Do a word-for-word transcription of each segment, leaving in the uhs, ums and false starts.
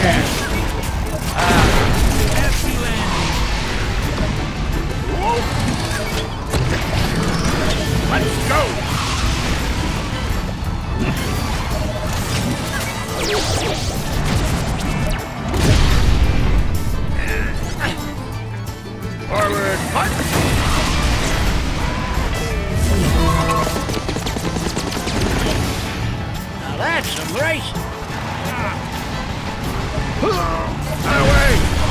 play. Let's go! Forward, punch! Now that's some racing. Away!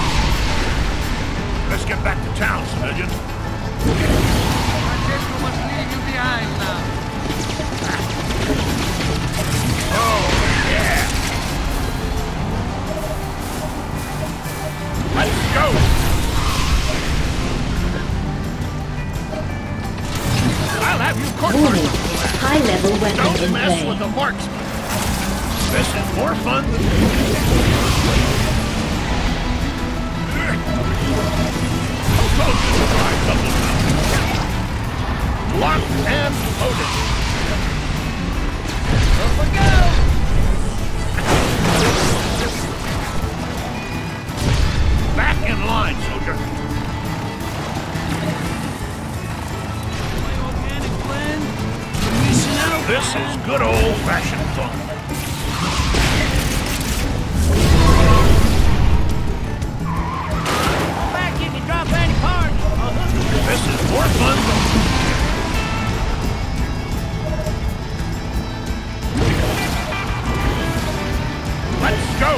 Let's get back to town, civilian. Francesco must leave you behind now. Oh, yeah! Let's go! I'll have you Warning. court-martialed. High-level weapon Don't in mess play. with the marksman. This is more fun than... How close is the drive, double now? Locked and loaded. Up we go! Back in line, soldier. My organic blend? You're missing out. This is good old-fashioned fun. Back, you can drop any parts. This is more fun than... Let's go!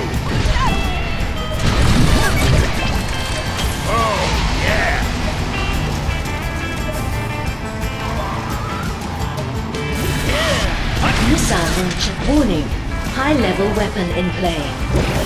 Oh, yeah! Missile launcher. Warning. High-level weapon in play.